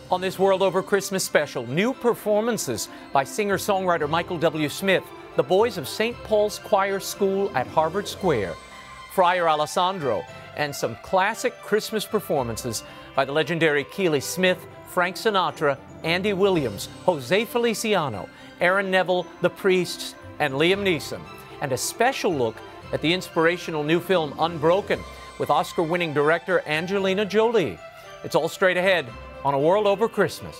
On this World Over Christmas special, new performances by singer-songwriter Michael W. Smith, the boys of St. Paul's Choir School at Harvard Square, Friar Alessandro, and some classic Christmas performances by the legendary Keely Smith, Frank Sinatra, Andy Williams, Jose Feliciano, Aaron Neville, The Priests, and Liam Neeson. And a special look at the inspirational new film Unbroken with Oscar-winning director Angelina Jolie. It's all straight ahead on A World Over Christmas.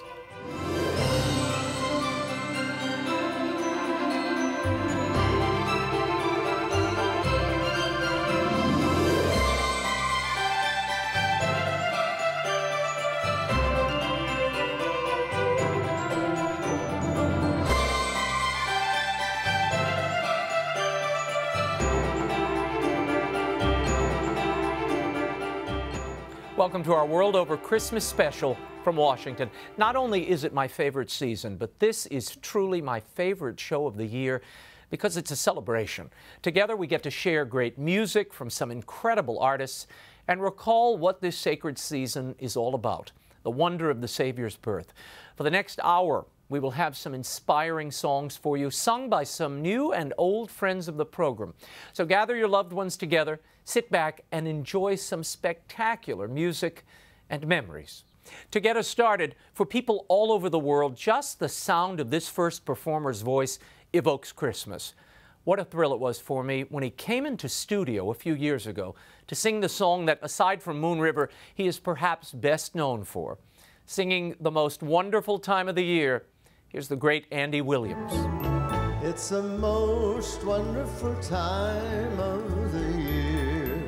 Welcome to our World Over Christmas special from Washington. Not only is it my favorite season, but this is truly my favorite show of the year because it's a celebration. Together we get to share great music from some incredible artists and recall what this sacred season is all about, the wonder of the Savior's birth. For the next hour, we will have some inspiring songs for you, sung by some new and old friends of the program. So gather your loved ones together, sit back, and enjoy some spectacular music and memories. To get us started, for people all over the world, just the sound of this first performer's voice evokes Christmas. What a thrill it was for me when he came into studio a few years ago to sing the song that, aside from Moon River, he is perhaps best known for. Singing the most wonderful time of the year, here's the great Andy Williams. It's the most wonderful time of the year,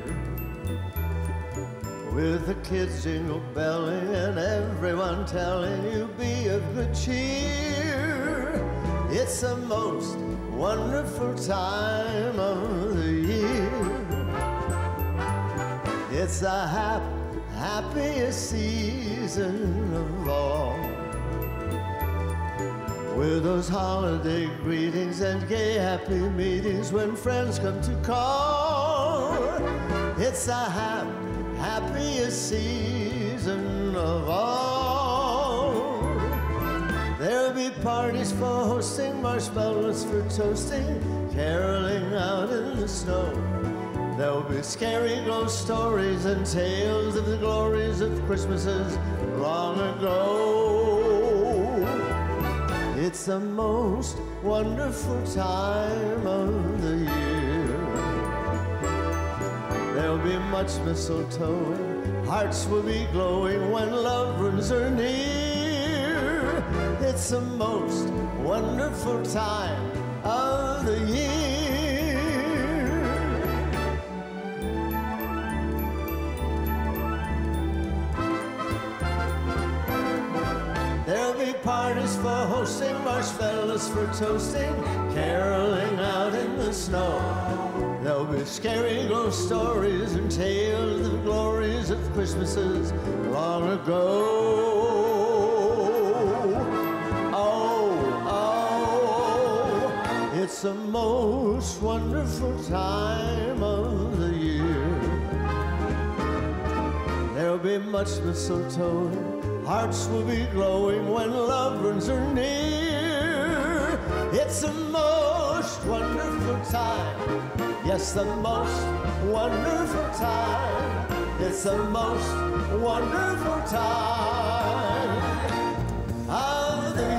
with the kids jingle belling and everyone telling you be of good cheer. It's the most wonderful time of the year. It's the happiest season of all, with those holiday greetings and gay happy meetings when friends come to call. It's the happiest season of all. There'll be parties for hosting, marshmallows for toasting, caroling out in the snow. There'll be scary ghost stories and tales of the glories of Christmases long ago. It's the most wonderful time of the year. There'll be much mistletoe, hearts will be glowing when loved ones are near. It's the most wonderful time of the year. There'll be parties for hosting, marshmallows for toasting, caroling out in the snow. There'll be scary ghost stories and tales of the glories of Christmases long ago. Oh, it's the most wonderful time of the year. There'll be much mistletoe, hearts will be glowing when loved ones are near. It's the most wonderful time. Yes, the most wonderful time. It's the most wonderful time of the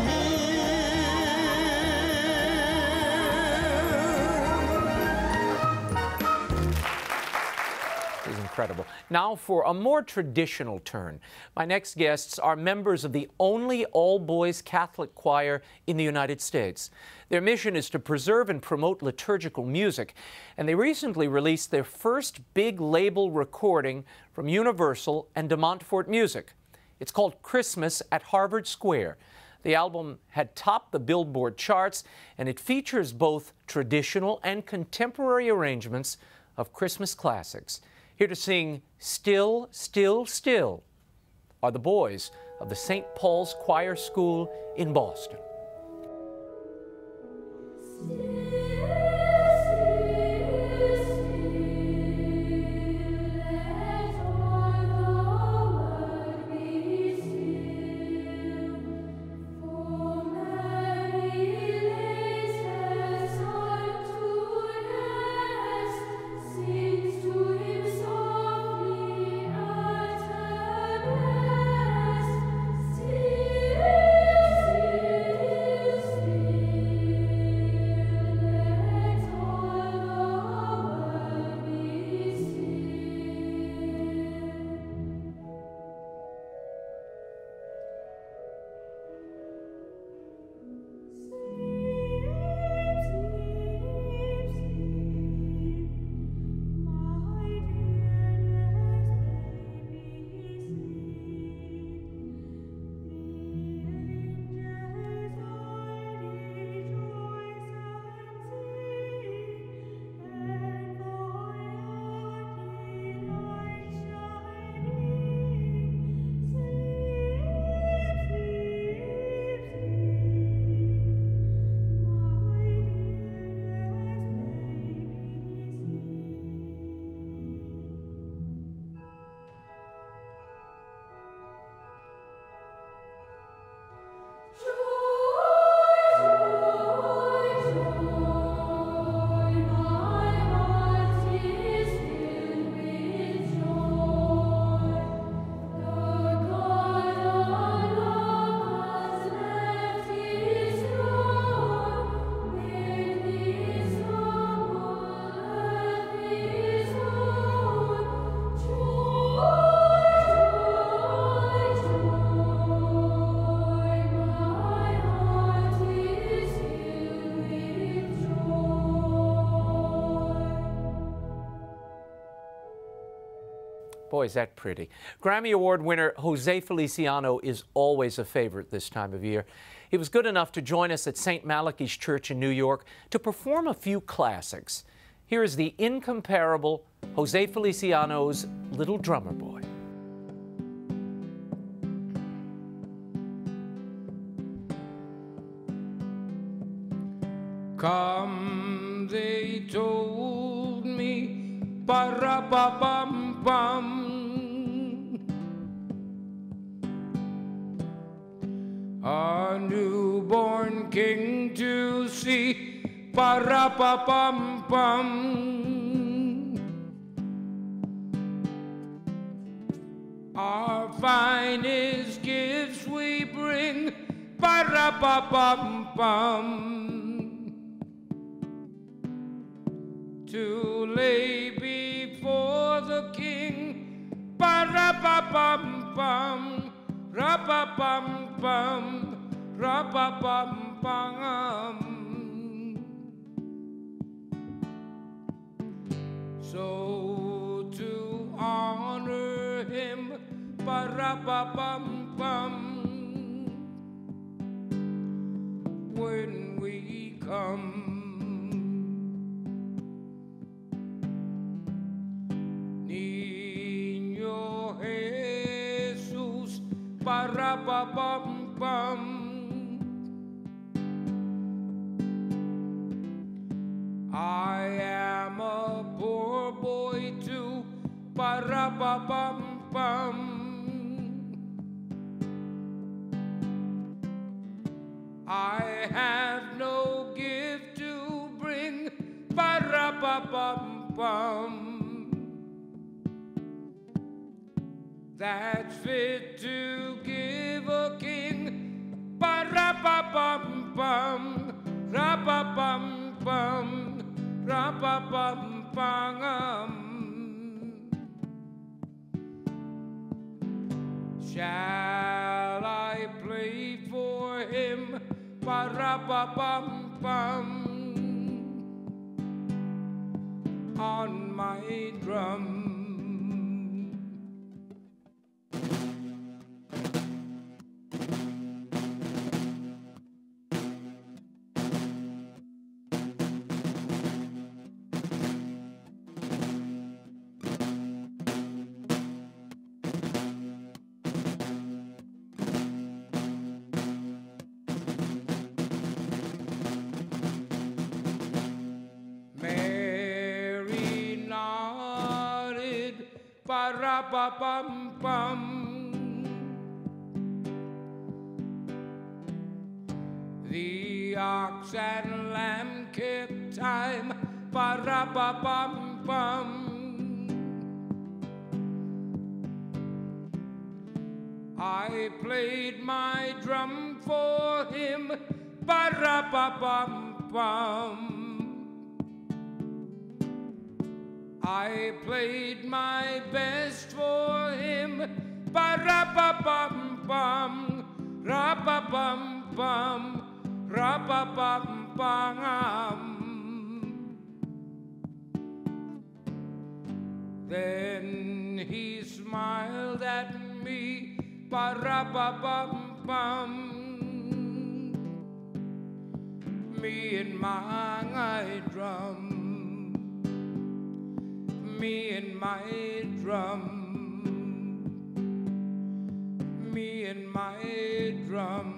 year. This is incredible. Now for a more traditional turn. My next guests are members of the only all-boys Catholic choir in the United States. Their mission is to preserve and promote liturgical music, and they recently released their first big label recording from Universal and De Montfort Music. It's called Christmas at Harvard Square. The album had topped the Billboard charts, and it features both traditional and contemporary arrangements of Christmas classics. Here to sing Still, Still, Still are the boys of the St. Paul's Choir School in Boston. Boy, is that pretty. Grammy Award winner Jose Feliciano is always a favorite this time of year. He was good enough to join us at St. Malachi's Church in New York to perform a few classics. Here is the incomparable Jose Feliciano's Little Drummer Boy. Come, they told me, ba-ra-ba-bum-bum. A newborn king to see, ba-ra-ba-bum-bum. Our finest gifts we bring, ba-ra-ba-bum-bum. To lay before the king, ba-ra-ba-bum-bum, ra-ba-bum-bum, ra-ba-bum-bum. So to honor him, ba-ra-ba-bum-bum, when we come, ba-ra-ba-bum-bum. I am a poor boy too, ba-ra-ba-bum-bum. I have no gift to bring, ba-ra-ba-bum-bum, that's fit to give a king, ba-ra-ba-bum-bum, ra-ba-bum-bum, ra-ba-bum-bum. Shall I play for him, ba-ra-ba-bum-bum, on my drum? Ba-ra-ba-bum-bum. The ox and lamb kept time, ba-ra-ba-bum-bum. I played my drum for him, ba-ra-ba-bum-bum. I played my best for him, ba-ra-ba-bum-bum, ra-ba-bum-bum, ra-ba-bum-bum. Then he smiled at me, ba-ra-ba-bum-bum, me and my drum. Me and my drum, me and my drum.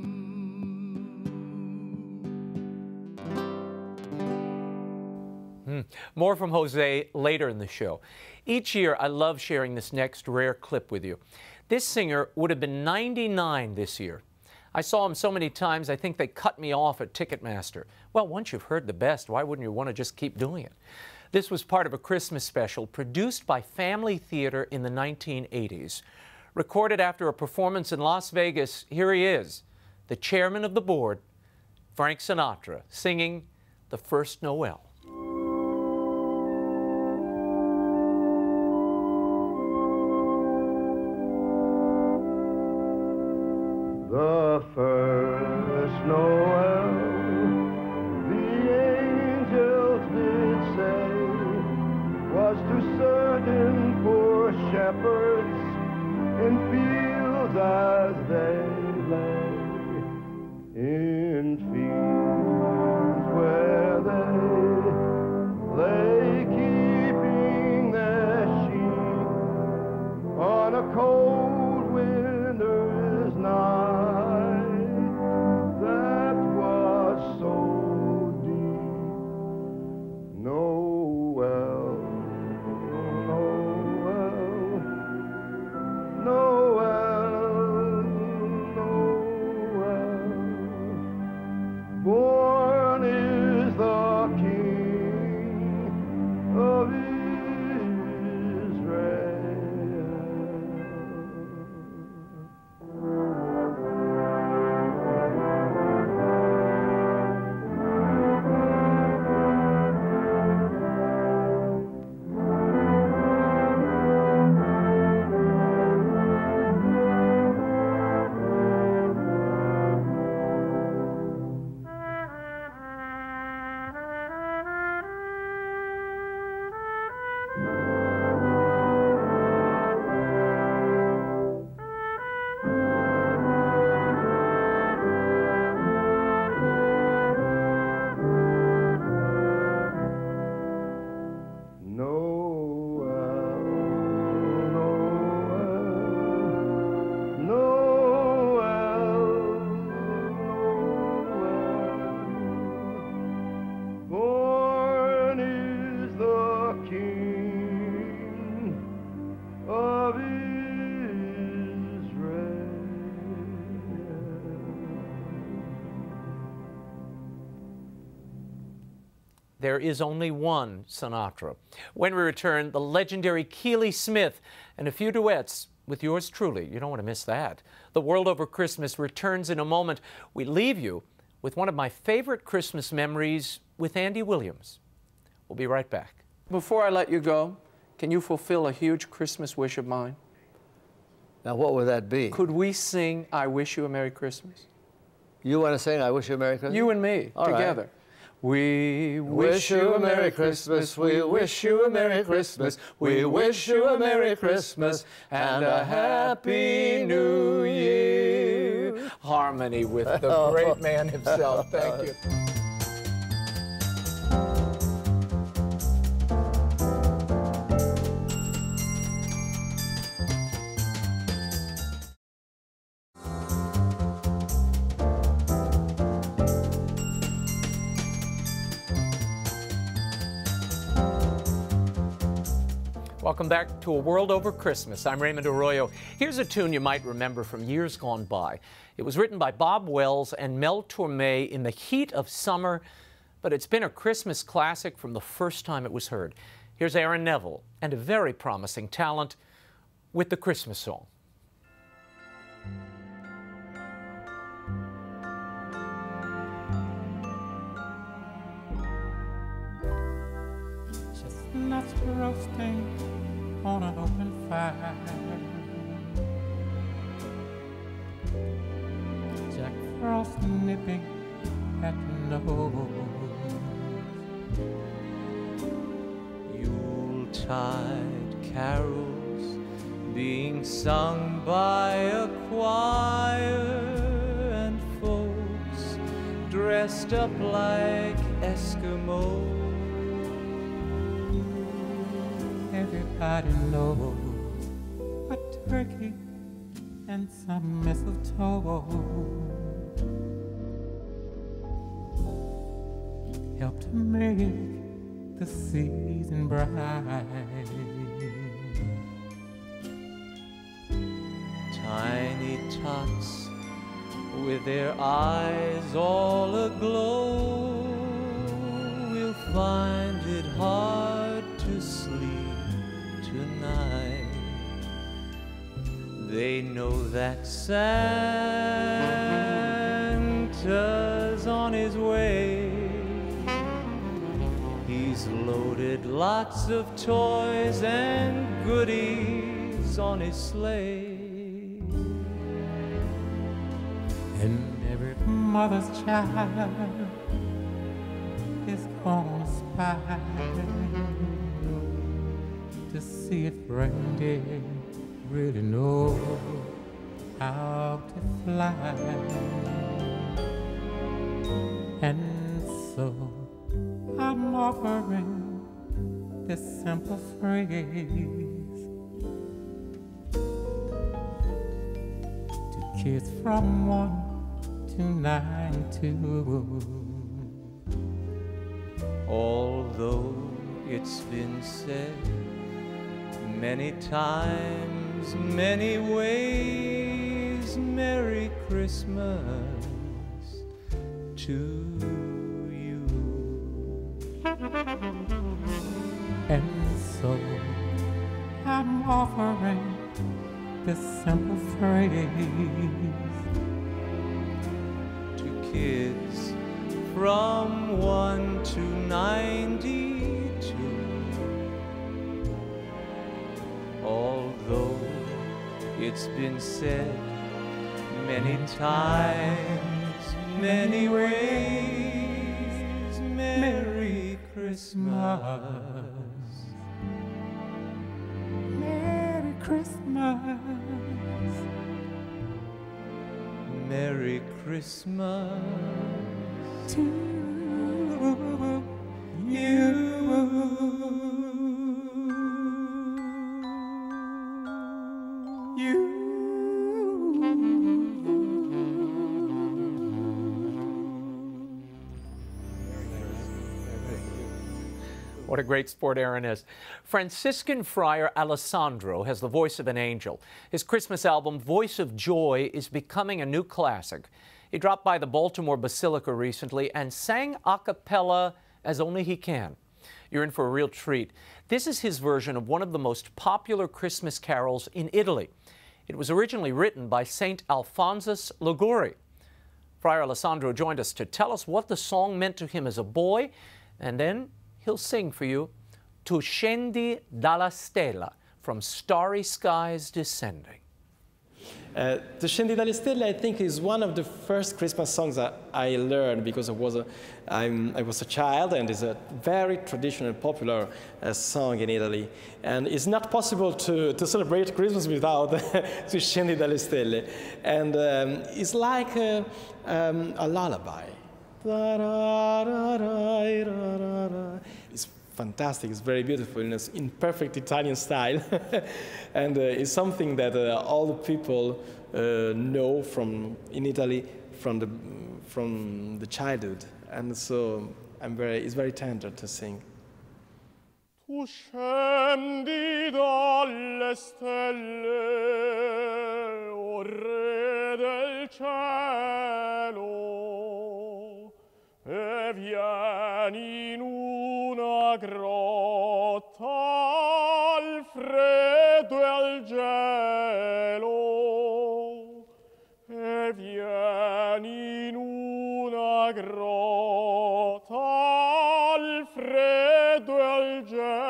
More from Jose later in the show. Each year, I love sharing this next rare clip with you. This singer would have been 99 this year. I saw him so many times, I think they cut me off at Ticketmaster. Well, once you've heard the best, why wouldn't you want to just keep doing it? This was part of a Christmas special produced by Family Theater in the 1980s. Recorded after a performance in Las Vegas, here he is, the chairman of the board, Frank Sinatra, singing The First Noel. The first Noel, the angels did say, was to certain poor shepherds shepherds in fields as they lay, in fields where they lay keeping their sheep on a cold winter's night that was so deep. Noel, Noel, Noel, Noel, born is the King of There is only one Sinatra. When we return, the legendary Keely Smith and a few duets with yours truly. You don't want to miss that. The World Over Christmas returns in a moment. We leave you with one of my favorite Christmas memories with Andy Williams. We'll be right back. Before I let you go, can you fulfill a huge Christmas wish of mine? Now, what would that be? Could we sing I Wish You a Merry Christmas? You want to sing I Wish You a Merry Christmas? You and me, all together. Right. We wish you a Merry Christmas, we wish you a Merry Christmas, we wish you a Merry Christmas and a Happy New Year. Harmony with the great man himself. Thank you. Welcome back to A World Over Christmas. I'm Raymond Arroyo. Here's a tune you might remember from years gone by. It was written by Bob Wells and Mel Torme in the heat of summer, but it's been a Christmas classic from the first time it was heard. Here's Aaron Neville and a very promising talent with the Christmas song. Chestnuts roasting on an open fire, Jack Frost nipping at your nose, Yuletide carols being sung by a choir, and folks dressed up like Eskimos. Everybody knows a turkey and some mistletoe help to make the season bright. Tiny tots with their eyes all aglow will find it hard to sleep tonight. They know that Santa's on his way. He's loaded lots of toys and goodies on his sleigh. And every mother's child is gonna spy to see if reindeer really know how to fly. And so I'm offering this simple phrase to kids from 1 to 92. Although it's been said many times, many ways, Merry Christmas to you. And so I'm offering this simple phrase to kids from 1 to 92. Although it's been said many times, many ways, Merry Christmas. Merry Christmas. Merry Christmas To you. What a great sport Aaron is. Franciscan Friar Alessandro has the voice of an angel. His Christmas album, Voice of Joy, is becoming a new classic. He dropped by the Baltimore Basilica recently and sang a cappella as only he can. You're in for a real treat. This is his version of one of the most popular Christmas carols in Italy. It was originally written by Saint Alphonsus Liguori. Friar Alessandro joined us to tell us what the song meant to him as a boy, and then he'll sing for you Tu scendi dalla stella, from starry skies descending. Tu scendi dalle stelle, I think, is one of the first Christmas songs that I learned because I was a child, and it's a very traditional, popular song in Italy. And it's not possible to celebrate Christmas without Tu scendi dalle stelle. And it's like a lullaby. It's fantastic, it's very beautiful, in perfect Italian style. And it's something that all the people know in Italy from the childhood. And so it's very tender to sing. Tu scendi dalle stelle, o Re del cielo, e vieni in una grotta al freddo e al gelo, e vieni in una grotta al freddo e al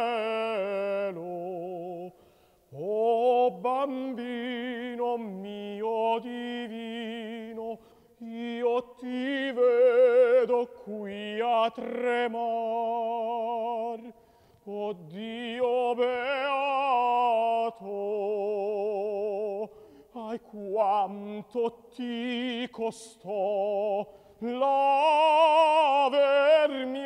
gelo. O bambino mio divino, io ti vedo qui a tremar. O Dio beato, ai quanto ti costò l'avermi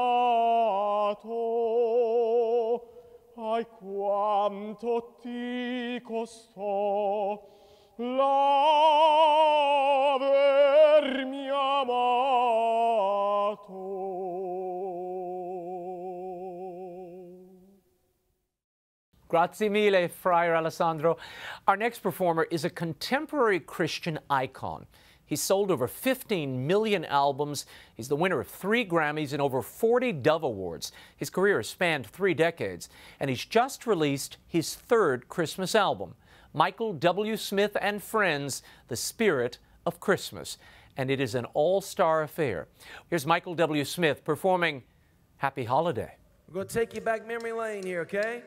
amato, ai quanto ti costò l'avermi amato. Grazie mille, Friar Alessandro. Our next performer is a contemporary Christian icon. He's sold over 15 million albums. He's the winner of 3 Grammys and over 40 Dove Awards. His career has spanned 3 decades, and he's just released his 3rd Christmas album, Michael W. Smith and Friends, The Spirit of Christmas. And it is an all-star affair. Here's Michael W. Smith performing Happy Holiday. We're going to take you back memory lane here, okay?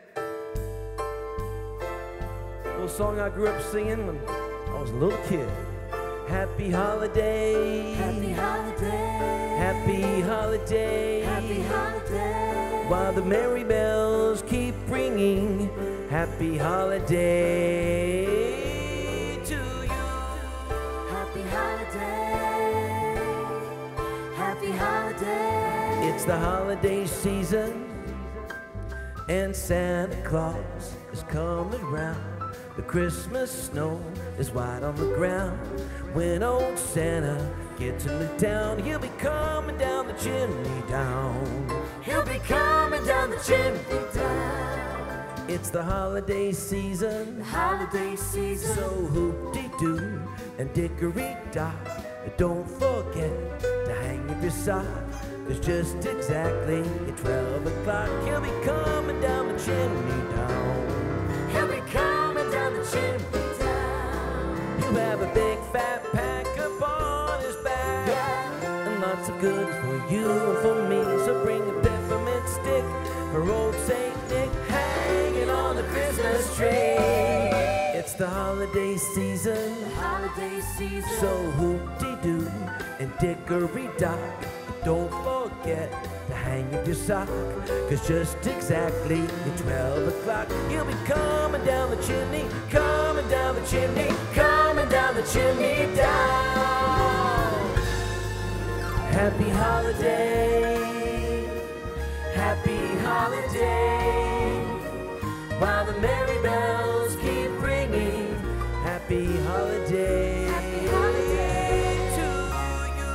A little song I grew up singing when I was a little kid. Happy holiday, happy holiday, happy holiday, happy holiday. While the merry bells keep ringing, Happy holiday to you. Happy holiday. Happy holiday. It's the holiday season, and Santa Claus is coming round. The Christmas snow is white on the ground. When old Santa gets into town, he'll be coming down the chimney down. He'll be coming down the chimney down. It's the holiday season, The holiday season. so hoop-de-doo and dickory-dock. Don't forget to hang up your sock, 'cause just exactly at 12 o'clock, he'll be coming down the chimney down. He'll be coming down the chimney down. He'll have a big fat pack up on his back, Yeah. and lots of goods for you and for me. So bring a peppermint stick for old Saint Nick, hanging on the Christmas tree. It's the holiday season, The holiday season. so hoop-de-doo and dickory-dock. Don't forget to hang up your sock, 'cause just exactly at 12 o'clock, he'll be coming down the chimney, coming down the chimney, coming down the chimney down. Happy holiday, happy holiday, while the merry bells keep ringing. Happy holiday, Happy holiday to you.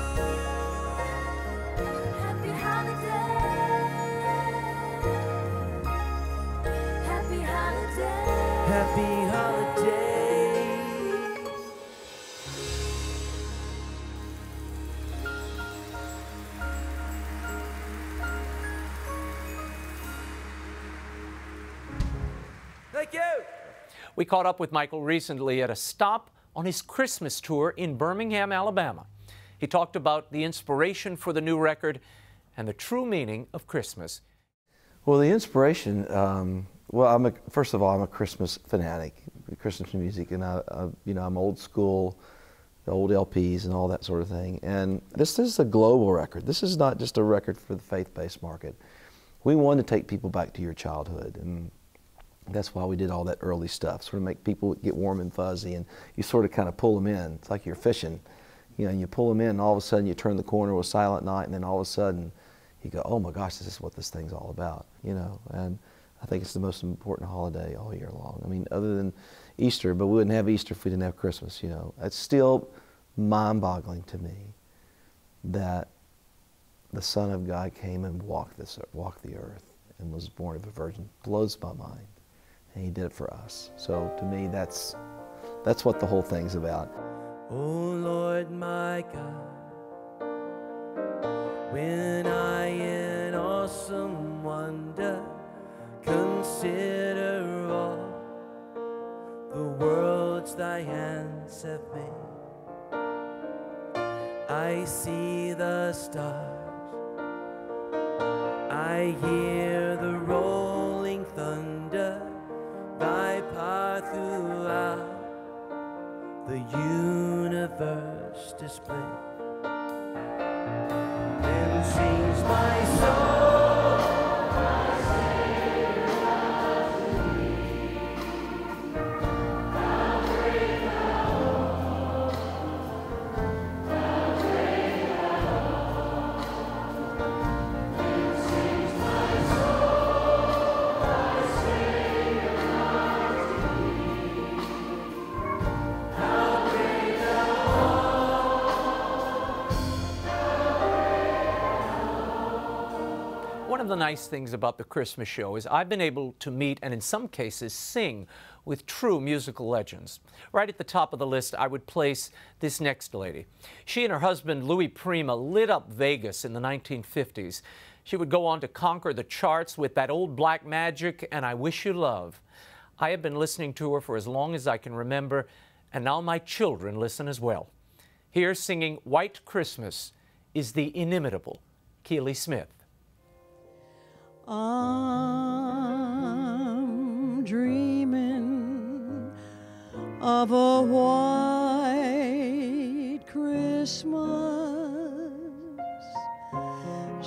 Happy holiday. Happy holiday. Happy holiday. Thank you. We caught up with Michael recently at a stop on his Christmas tour in Birmingham, Alabama. He talked about the inspiration for the new record and the true meaning of Christmas. Well, the inspiration, well, first of all, I'm a Christmas fanatic, Christmas music, and I'm old school, the old LPs and all that sort of thing. And this is a global record. This is not just a record for the faith-based market. We wanted to take people back to your childhood, and that's why we did all that early stuff, sort of make people get warm and fuzzy, and you sort of kind of pull them in. It's like you're fishing. You know, you pull them in, and all of a sudden you turn the corner with Silent Night, and then all of a sudden you go, oh my gosh, this is what this thing's all about, you know. And I think it's the most important holiday all year long. I mean, other than Easter, but we wouldn't have Easter if we didn't have Christmas, you know. It's still mind-boggling to me that the Son of God came and walked the earth and was born of a virgin. Blows my mind. And he did it for us. So to me, that's what the whole thing's about. Oh Lord my God, when I in awesome wonder consider all the worlds thy hands have made, I see the stars, I hear the rolling thunder, thy power throughout the universe display. Then sings my soul, my Savior unto thee. Thou great thou great thou. Then sings my soul, my Savior unto thee. How great thou One of the nice things about the Christmas show is I've been able to meet and in some cases sing with true musical legends. Right at the top of the list, I would place this next lady. She and her husband, Louie Prima, lit up Vegas in the 1950s. She would go on to conquer the charts with That Old Black Magic and I Wish You Love. I have been listening to her for as long as I can remember, and now my children listen as well. Here singing White Christmas is the inimitable Keely Smith. I'm dreaming of a white Christmas,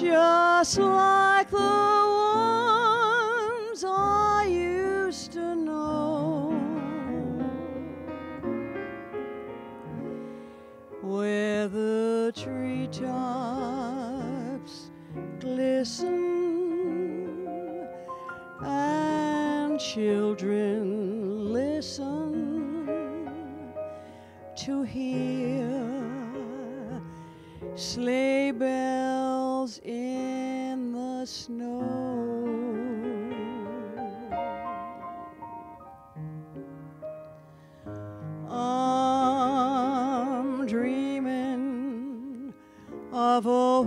just like the ones I used to know. where the treetops glisten and children listen to hear sleigh bells in the snow. I'm dreaming of a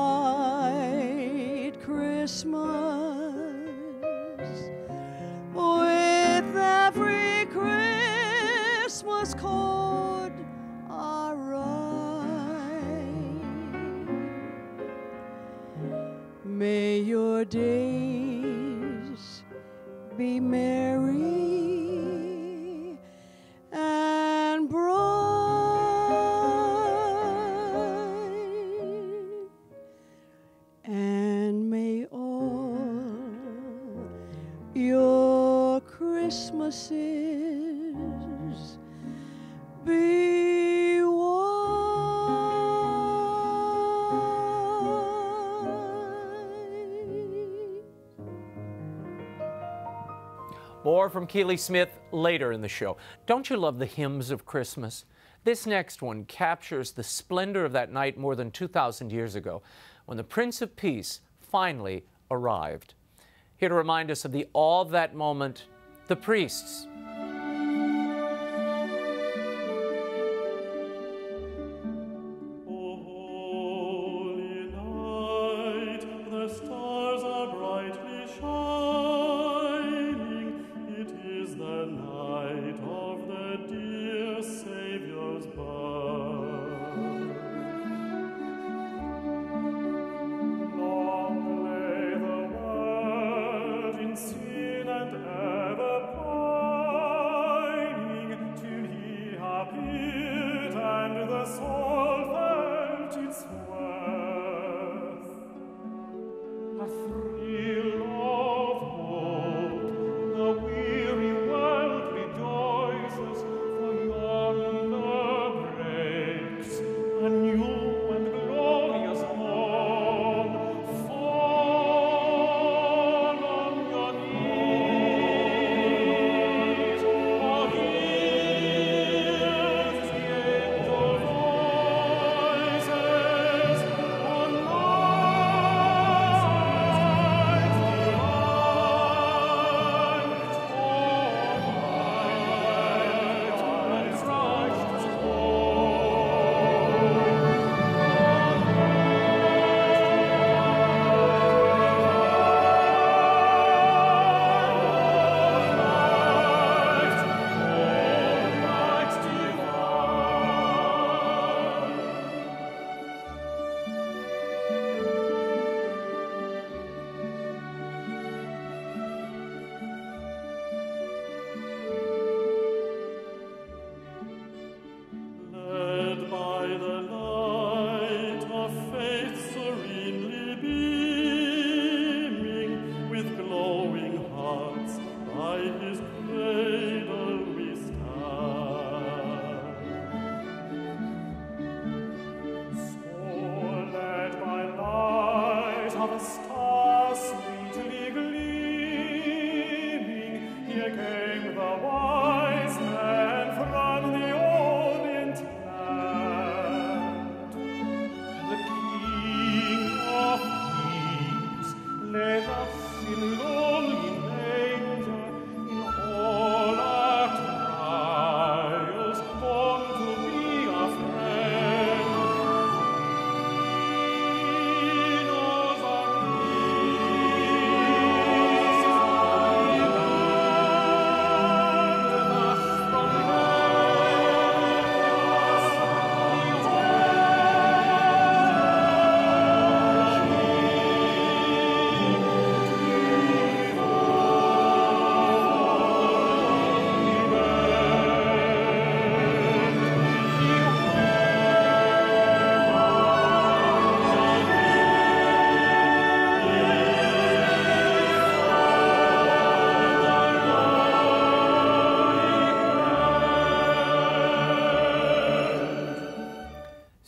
white Christmas with every Christmas chord I write. May your days be merry and bright, and may all your Christmases be More from Keely Smith later in the show. Don't you love the hymns of Christmas? This next one captures the splendor of that night more than 2,000 years ago, when the Prince of Peace finally arrived. Here to remind us of the awe of that moment, the priests.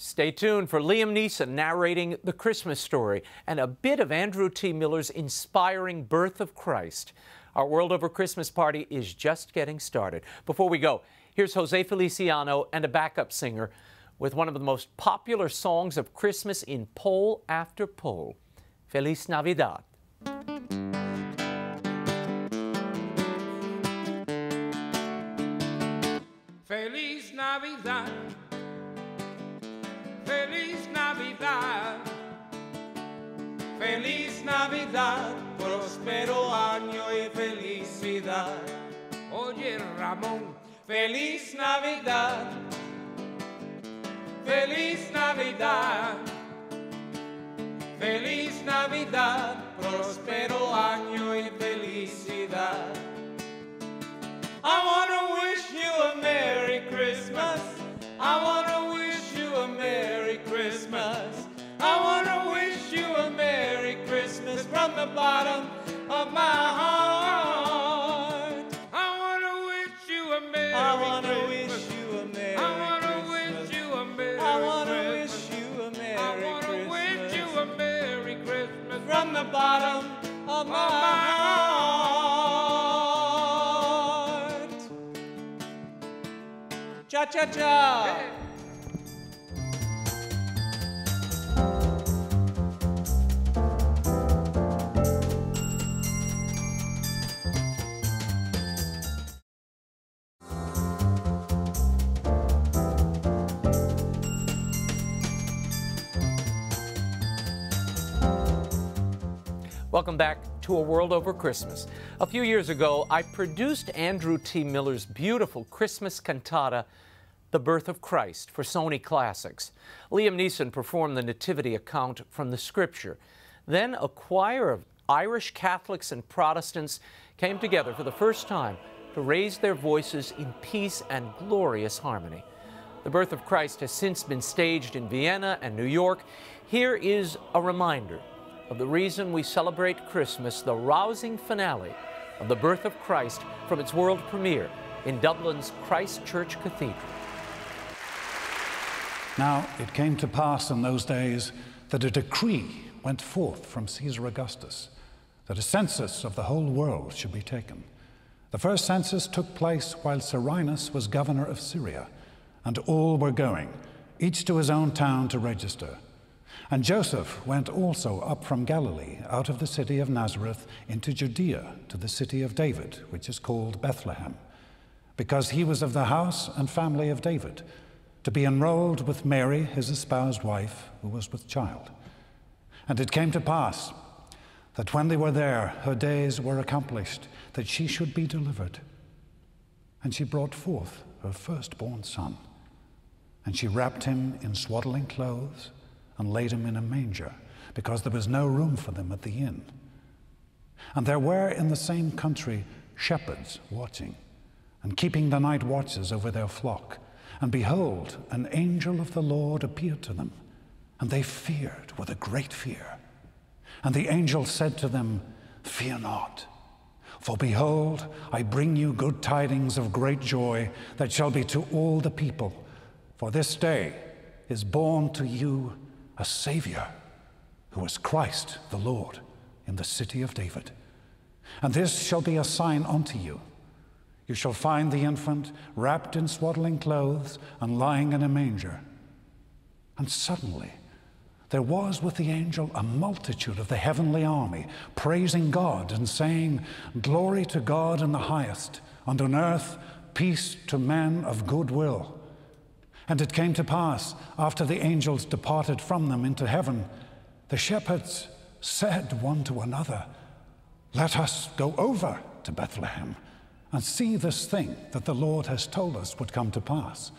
Stay tuned for Liam Neeson narrating The Christmas Story and a bit of Andrew T. Miller's inspiring Birth of Christ. Our World Over Christmas party is just getting started. Before we go, here's Jose Feliciano and a backup singer with one of the most popular songs of Christmas in poll after poll. Feliz Navidad. Feliz Navidad. Feliz Navidad, Feliz Navidad, próspero año y felicidad. Oye Ramón, Feliz Navidad, Feliz Navidad, Feliz Navidad, próspero año y felicidad. I wanna wish you a Merry Christmas. I wanna wish you a Merry Christmas. I wanna wish you a Merry Christmas from the bottom of my heart. I wanna wish you a Merry Christmas. I wanna wish you a Merry Christmas. I wanna wish you a Merry Christmas. I wanna wish you a Merry Christmas. I wanna wish you a Merry Christmas from the bottom of my heart. Cha cha cha. Hey. Welcome back to A World Over Christmas. A few years ago, I produced Andrew T. Miller's beautiful Christmas cantata, The Birth of Christ, for Sony Classics. Liam Neeson performed the nativity account from the scripture. Then a choir of Irish Catholics and Protestants came together for the first time to raise their voices in peace and glorious harmony. The Birth of Christ has since been staged in Vienna and New York. Here is a reminder of the reason we celebrate Christmas, the rousing finale of The Birth of Christ from its world premiere in Dublin's Christ Church Cathedral. Now it came to pass in those days that a decree went forth from Caesar Augustus that a census of the whole world should be taken. The first census took place while Cyrenius was governor of Syria, and all were going, each to his own town to register. And Joseph went also up from Galilee, out of the city of Nazareth, into Judea, to the city of David, which is called Bethlehem, because he was of the house and family of David, to be enrolled with Mary, his espoused wife, who was with child. And it came to pass that when they were there, her days were accomplished, that she should be delivered. And she brought forth her firstborn son, and she wrapped him in swaddling clothes, and laid him in a manger, because there was no room for them at the inn. And there were in the same country shepherds watching, and keeping the night watches over their flock. And behold, an angel of the Lord appeared to them, and they feared with a great fear. And the angel said to them, Fear not, for behold, I bring you good tidings of great joy that shall be to all the people. For this day is born to you a Savior, who is Christ the Lord, in the city of David. And this shall be a sign unto you. You shall find the infant wrapped in swaddling clothes and lying in a manger. And suddenly there was with the angel a multitude of the heavenly army, praising God and saying, Glory to God in the highest, and on earth peace to men of good will. And it came to pass, after the angels departed from them into heaven, the shepherds said one to another, Let us go over to Bethlehem and see this thing that the Lord has told us would come to pass.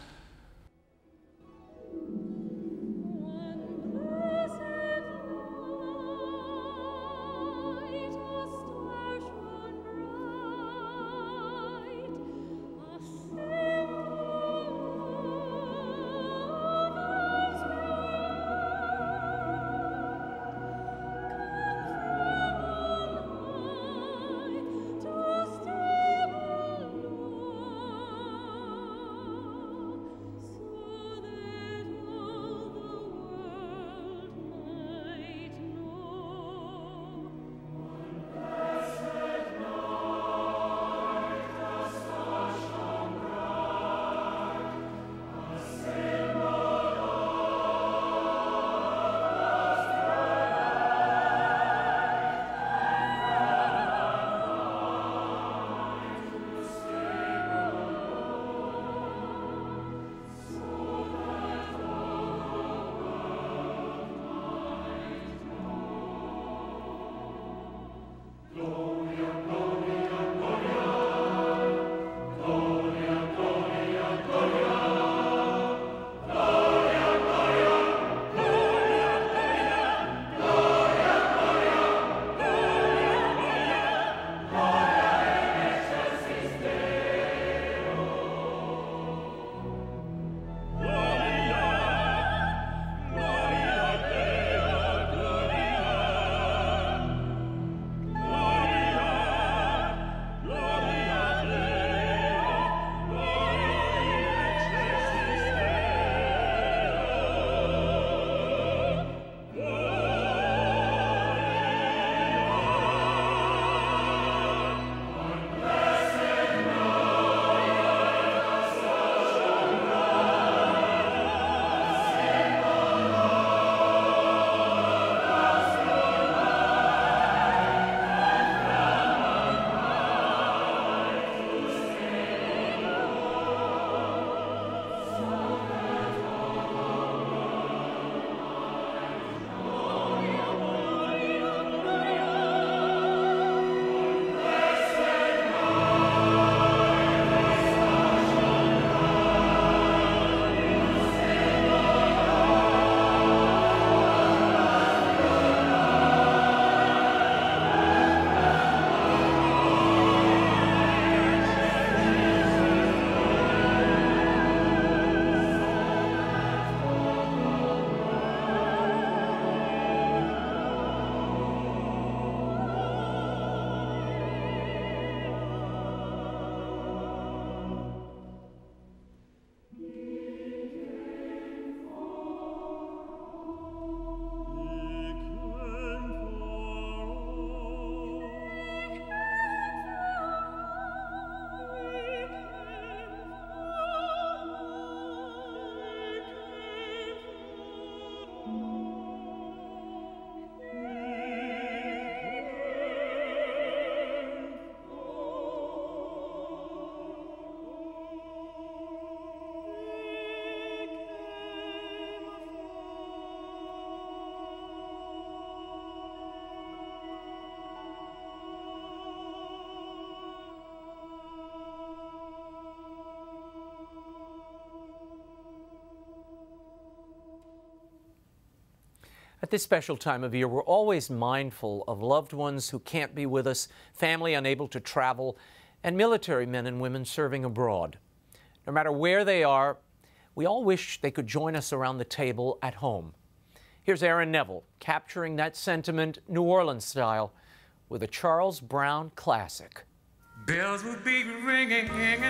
At this special time of year, we're always mindful of loved ones who can't be with us, family unable to travel, and military men and women serving abroad. No matter where they are, we all wish they could join us around the table at home. Here's Aaron Neville capturing that sentiment New Orleans style with a Charles Brown classic. Bells will be ringing,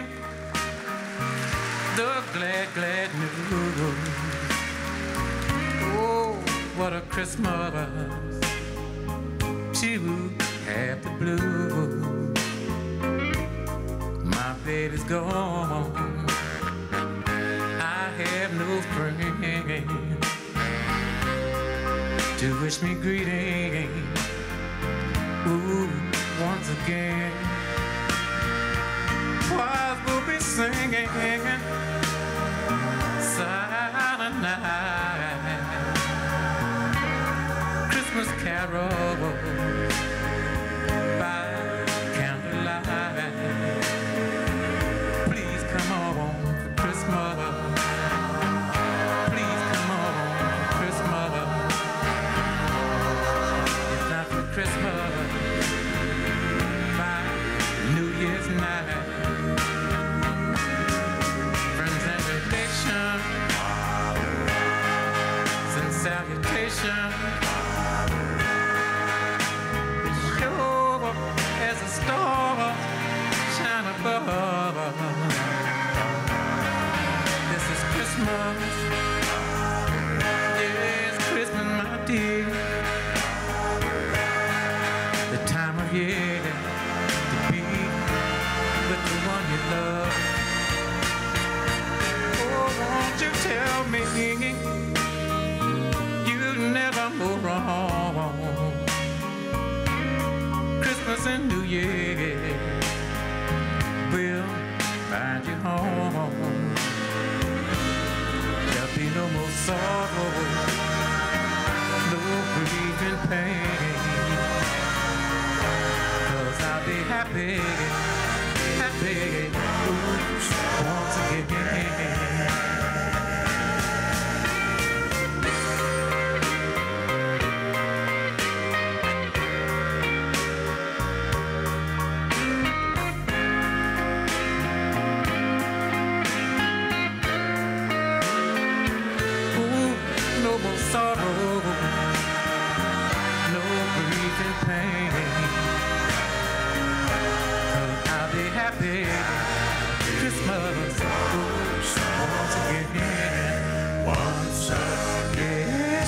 the glad, glad news. Oh, what a Christmas to have the blues. My baby's gone, I have no friend to wish me greeting. Ooh, once again, choirs will be singing silent night, Christmas carols by candlelight. Please come on for Christmas. Please come on for Christmas. If not for Christmas, by New Year's night. Friends and relations, send salutations. Show up as a star, shine above. This is Christmas. Yes, Christmas, my dear. The time of year to be with the one you love. Oh, won't you tell me you'll never go wrong? Christmas and New Year will find you home. There'll be no more sorrow, no grief and pain. 'Cause I'll be happy, happy, ooh, once again. No more sorrow, no grief and pain. 'Cause I'll be happy Christmas once again. Once again.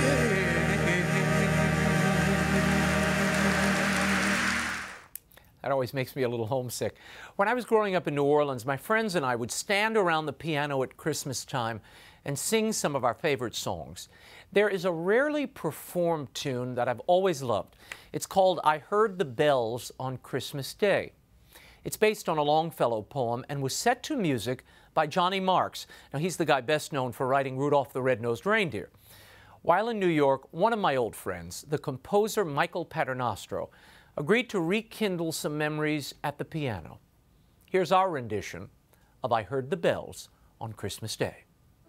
That always makes me a little homesick. When I was growing up in New Orleans, my friends and I would stand around the piano at Christmas time and sing some of our favorite songs. There is a rarely performed tune that I've always loved. It's called I Heard the Bells on Christmas Day. It's based on a Longfellow poem and was set to music by Johnny Marks. Now, he's the guy best known for writing Rudolph the Red-Nosed Reindeer. While in New York, one of my old friends, the composer Michael Paternostro, agreed to rekindle some memories at the piano. Here's our rendition of I Heard the Bells on Christmas Day.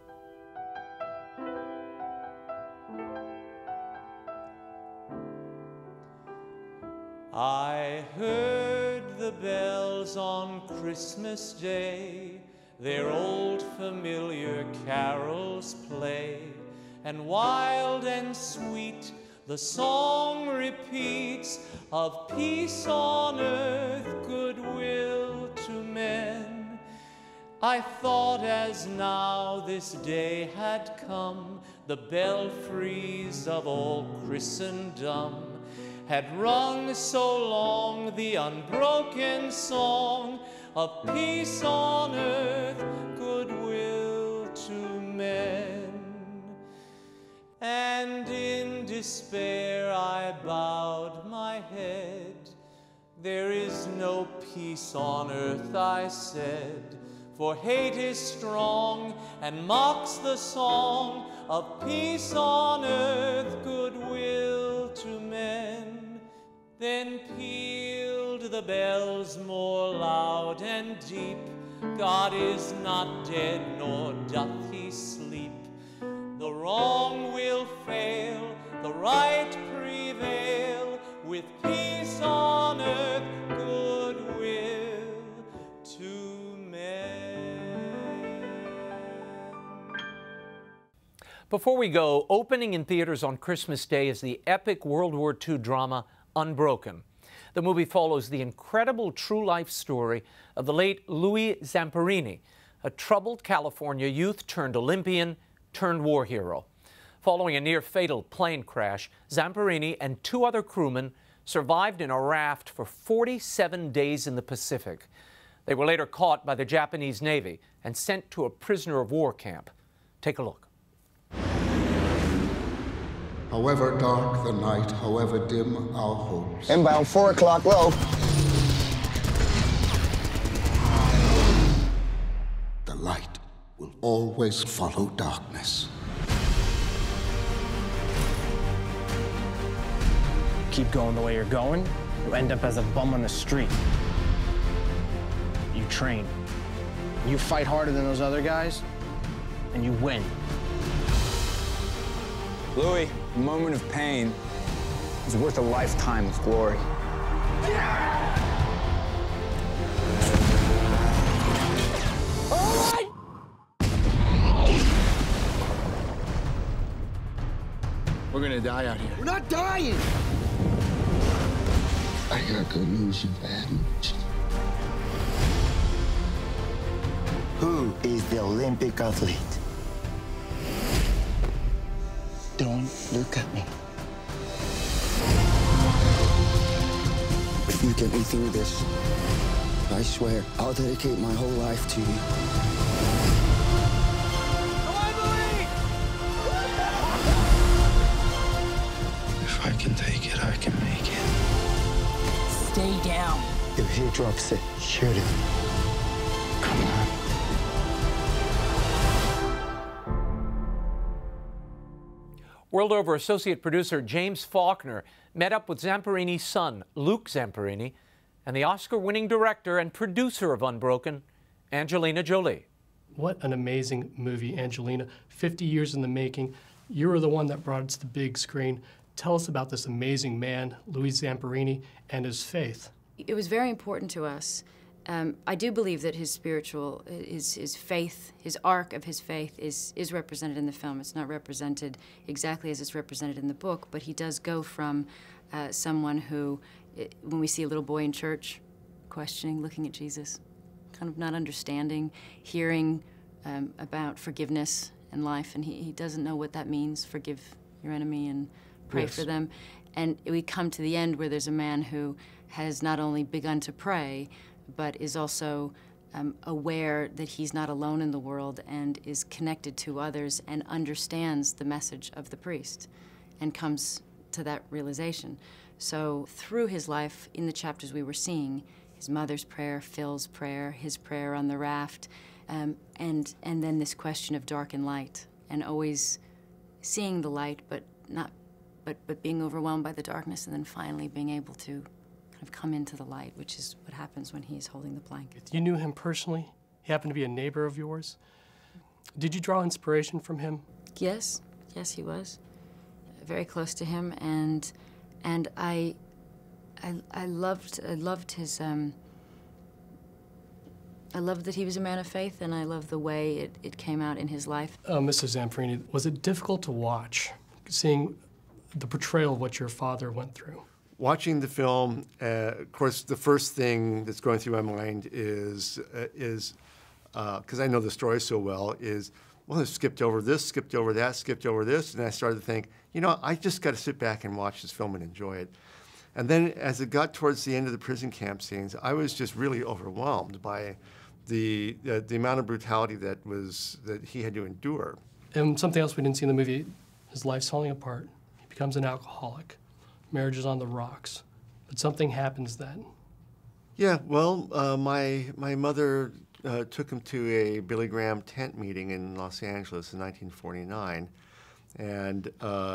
I heard the bells on Christmas Day, their old familiar carols play, and wild and sweet the song repeats of peace on earth, goodwill to men. I thought as now this day had come, the belfries of all Christendom had rung so long the unbroken song of peace on earth, goodwill to men. And in despair I bowed my head. There is no peace on earth, I said, for hate is strong and mocks the song of peace on earth, goodwill to men. Then pealed the bells more loud and deep. God is not dead, nor doth he sleep. The wrong will fail, Before we go, opening in theaters on Christmas Day is the epic World War II drama Unbroken. The movie follows the incredible true-life story of the late Louie Zamperini, a troubled California youth turned Olympian turned war hero. Following a near-fatal plane crash, Zamperini and 2 other crewmen survived in a raft for 47 days in the Pacific. They were later caught by the Japanese Navy and sent to a prisoner of war camp. Take a look. However dark the night, however dim our hopes. Inbound 4 o'clock low. The light will always follow darkness. Keep going the way you're going, you end up as a bum on the street. You train. You fight harder than those other guys, and you win. Louie, a moment of pain is worth a lifetime of glory. All right! We're gonna die out here. We're not dying! I got good news and bad news. Who is the Olympic athlete? Don't look at me. If you get me through this, I swear I'll dedicate my whole life to you. If I can take it, I can make it. Stay down. If he drops it, shoot him. Come on. World Over associate producer James Faulkner met up with Zamperini's son, Luke Zamperini, and the Oscar-winning director and producer of Unbroken, Angelina Jolie. What an amazing movie, Angelina. 50 years in the making. You were the one that brought it to the big screen. Tell us about this amazing man, Louie Zamperini, and his faith. It was very important to us. I do believe that his spiritual, his faith, his arc of his faith is represented in the film. It's not represented exactly as it's represented in the book, but he does go from someone who, when we see a little boy in church, questioning, looking at Jesus, kind of not understanding, hearing about forgiveness and life, and he doesn't know what that means, forgive your enemy and pray for them. And we come to the end where there's a man who has not only begun to pray, but is also aware that he's not alone in the world and is connected to others and understands the message of the priest and comes to that realization. So through his life, in the chapters we were seeing, his mother's prayer, Phil's prayer, his prayer on the raft, and then this question of dark and light, and always seeing the light, but being overwhelmed by the darkness, and then finally being able to kind of come into the light, which is what happens when he's holding the blanket. You knew him personally. He happened to be a neighbor of yours. Did you draw inspiration from him? Yes, yes, he was very close to him, and I loved his. I loved that he was a man of faith, and I loved the way it came out in his life. Mr. Zamperini, was it difficult to watch, seeing the portrayal of what your father went through? Watching the film, of course, the first thing that's going through my mind is because I know the story so well, is, well, I skipped over this, skipped over that, skipped over this, and I started to think, you know, I just got to sit back and watch this film and enjoy it. And then as it got towards the end of the prison camp scenes, I was just really overwhelmed by the amount of brutality that he had to endure. And something else we didn't see in the movie, his life's falling apart. He becomes an alcoholic. Marriage is on the rocks. But something happens then. Yeah, well, my mother took him to a Billy Graham tent meeting in Los Angeles in 1949. And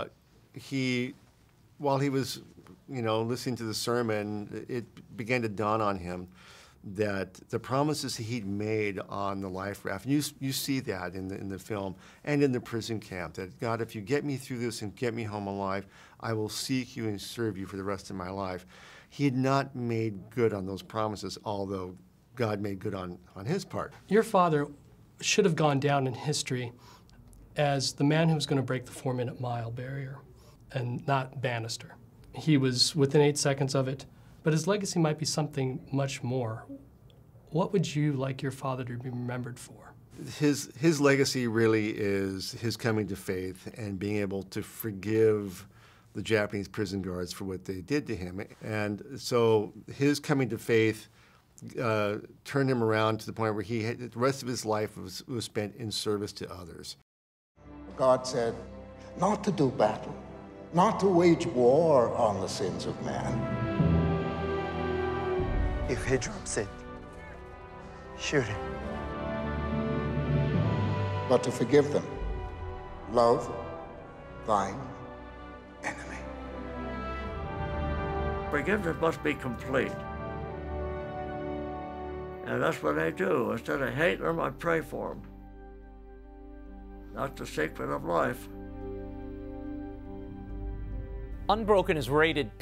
while he was, listening to the sermon, it began to dawn on him that the promises he'd made on the life raft, and you see that in the film and in the prison camp, that God, if you get me through this and get me home alive, I will seek you and serve you for the rest of my life. He had not made good on those promises, although God made good on his part. Your father should have gone down in history as the man who was going to break the 4-minute mile barrier, and not Bannister. He was within 8 seconds of it, but his legacy might be something much more. What would you like your father to be remembered for? His legacy really is his coming to faith and being able to forgive the Japanese prison guards for what they did to him. And so his coming to faith turned him around to the point where he had, the rest of his life was spent in service to others. God said not to do battle, not to wage war on the sins of man. If he drops it, shoot him. But to forgive them. Love thine enemy. Forgiveness must be complete. And that's what I do. Instead of hating them, I pray for them. That's the secret of life. Unbroken is rated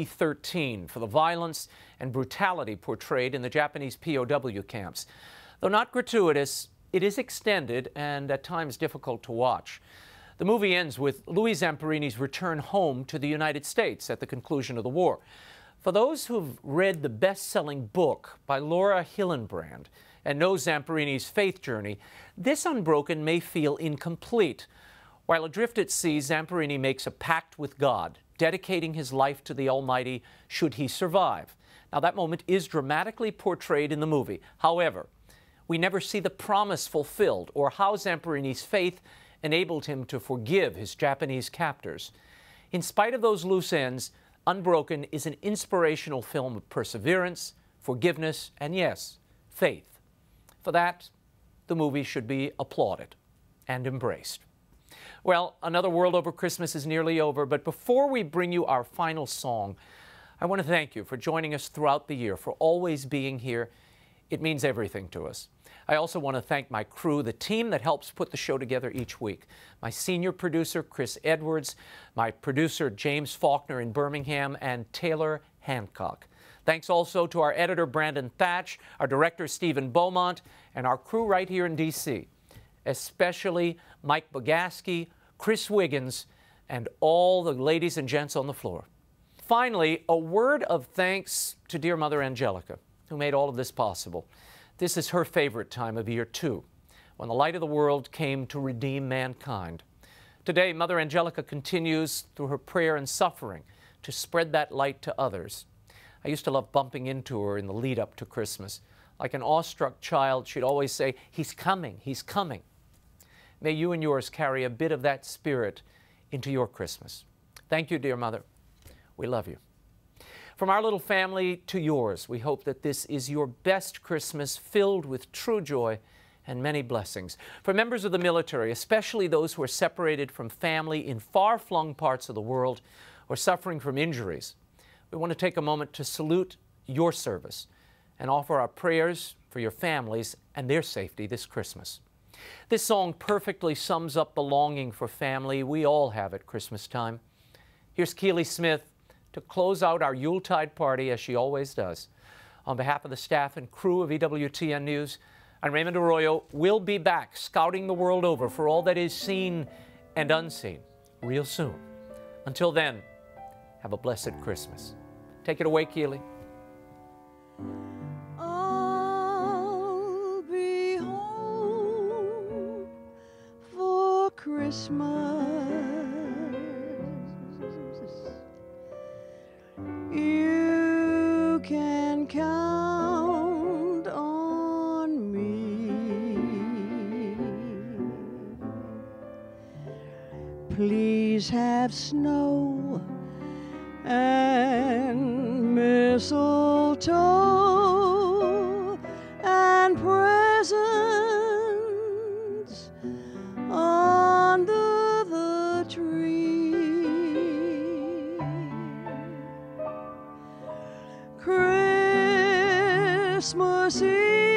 PG-13 for the violence and brutality portrayed in the Japanese POW camps. Though not gratuitous, it is extended and at times difficult to watch. The movie ends with Louie Zamperini's return home to the United States at the conclusion of the war. For those who've read the best-selling book by Laura Hillenbrand and know Zamperini's faith journey, this Unbroken may feel incomplete. While adrift at sea, Zamperini makes a pact with God, dedicating his life to the Almighty should he survive. Now, that moment is dramatically portrayed in the movie. However, we never see the promise fulfilled or how Zamperini's faith enabled him to forgive his Japanese captors. In spite of those loose ends, Unbroken is an inspirational film of perseverance, forgiveness, and yes, faith. For that, the movie should be applauded and embraced. Well, another World Over Christmas is nearly over, but before we bring you our final song, I want to thank you for joining us throughout the year, for always being here. It means everything to us. I also want to thank my crew, the team that helps put the show together each week. My senior producer, Chris Edwards, my producer, James Faulkner in Birmingham, and Taylor Hancock. Thanks also to our editor, Brandon Thatch, our director, Stephen Beaumont, and our crew right here in D.C., especially Mike Bogaski, Chris Wiggins, and all the ladies and gents on the floor. Finally, a word of thanks to dear Mother Angelica, who made all of this possible. This is her favorite time of year, too, when the light of the world came to redeem mankind. Today, Mother Angelica continues through her prayer and suffering to spread that light to others. I used to love bumping into her in the lead up to Christmas. Like an awestruck child, she'd always say, "He's coming, he's coming." May you and yours carry a bit of that spirit into your Christmas. Thank you, dear Mother. We love you. From our little family to yours, we hope that this is your best Christmas, filled with true joy and many blessings. For members of the military, especially those who are separated from family in far-flung parts of the world or suffering from injuries, we want to take a moment to salute your service and offer our prayers for your families and their safety this Christmas. This song perfectly sums up the longing for family we all have at Christmas time. Here's Keely Smith to close out our Yuletide party, as she always does. On behalf of the staff and crew of EWTN News, I'm Raymond Arroyo. We'll be back scouting the world over for all that is seen and unseen real soon. Until then, have a blessed Christmas. Take it away, Keely. I'll be home for Christmas. You can count on me. Please have snow and mistletoe and presents under the tree. Christmas Eve.